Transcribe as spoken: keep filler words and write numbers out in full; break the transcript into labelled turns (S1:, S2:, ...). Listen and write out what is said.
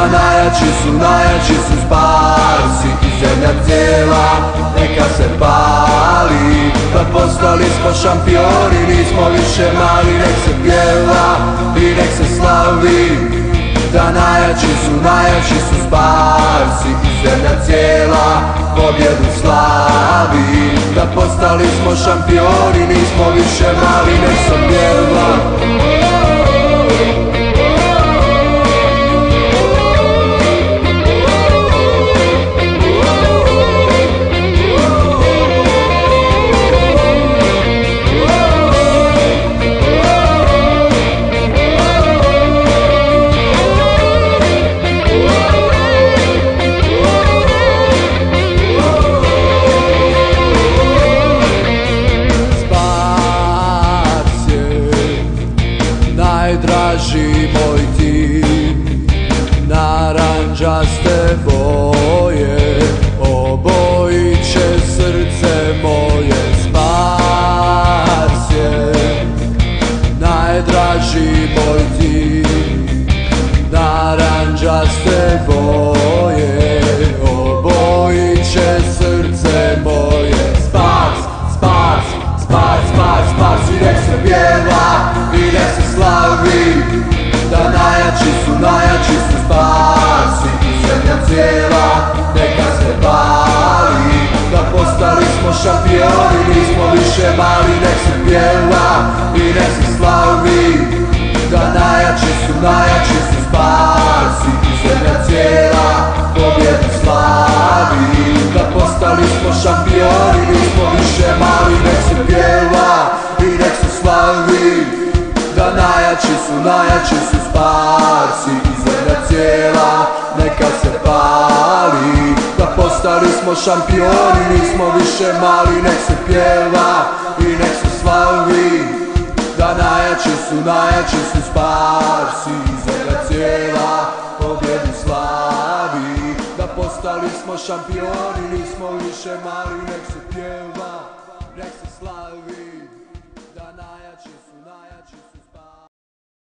S1: najjači su, najjači su Sparsi i zemlja cijela neka se pali. Da postali smo šampioni, nismo više mali, nek se pjeva i nek se slavi. Da najjači su, najjači su Sparsi i zemlja cijela pobjedu slavi. Da postali smo šampioni, nismo više mali, nek se pjeva. Najdraži moj tim, naranđaste boje obojit će srce moje. Spars je najdraži moj tim, naranđaste boje obojit će srce moje. Spars, Spars, Spars, Spars, Spars i nek se pjeva i nek se slavi. Da najjači su, najjači su Sparsi i zemlja cijela neka se pali. Da postali smo šampioni, nismo više mali, nek se pjeva i nek se slavi. Da najjači su, najjači su Sparsi i zemlja cijela pobjedu slavi. Da postali smo šampioni, nismo više mali, nek se pjeva i nek se slavi. Da najjači su, najjači su Sparsi i zemlja cijela neka se pali. Da postali smo šampioni, nismo više mali, nek se pjeva i nek se slavi. Da najjači su, najjači su Sparsi i zemlja cijela pobjedu slavi. Da postali smo šampioni, nismo više mali, nek se pjeva, nek se slavi.